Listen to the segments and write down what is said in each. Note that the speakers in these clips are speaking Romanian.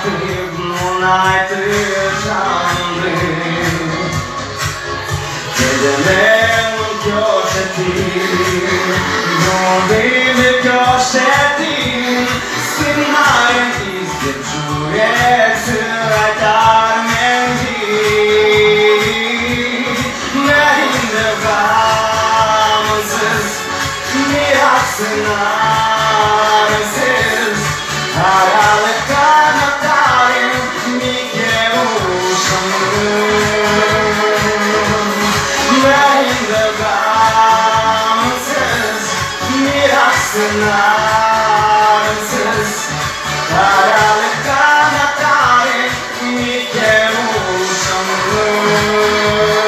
taip nunaiti žandai. Kėdėme nukiošėtin, nuodai nukiošėtin, Sinarintys didžiulėsi atarmengi. Merindevamızız, miraksınarısız, aralıkta natarim mikevuşanım. Merindevamızız, miraksınarısız, aralıkta natarim mikevuşanım.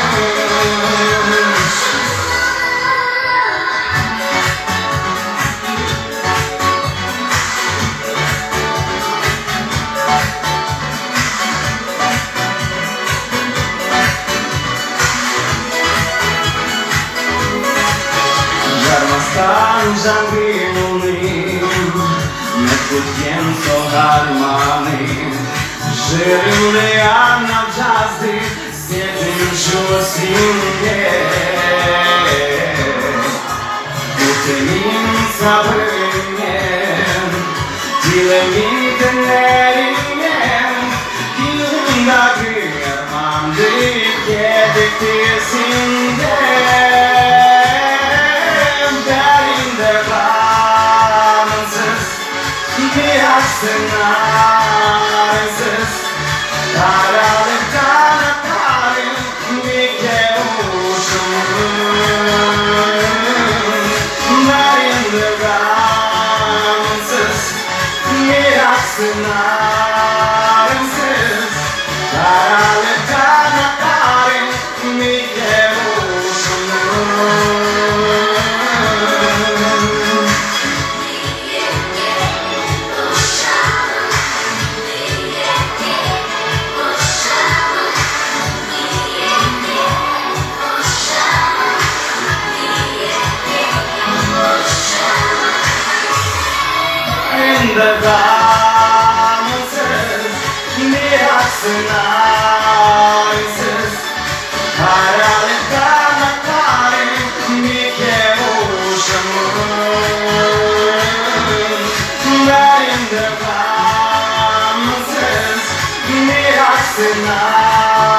Darmastan žangimunim, nekutiems o harmanim, žiūrėjam apžastai, sėdinčios indė. Kutemin sabrinėm, tylemite nerinėm, tylinda girmam reikė diktis indė. Miraksınarısız, aralıkta natarim mikevuşanım. Merindevamızız, miraksınarısız, aralıkta natarim mikevuşanım. Merindevamızız, miraksınarısız, aralıkta natarim mikevuşanım. Merindevamızız, miraksınarısız,